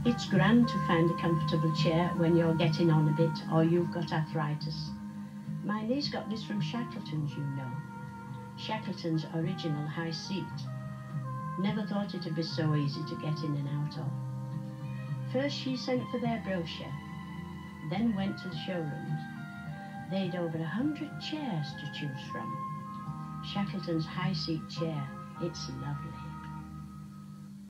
It's grand to find a comfortable chair when you're getting on a bit or you've got arthritis. My niece got this from Shackleton's, you know. Shackleton's original high seat. Never thought it'd be so easy to get in and out of. First she sent for their brochure, then went to the showrooms. They'd over 100 chairs to choose from. Shackleton's high seat chair, it's lovely.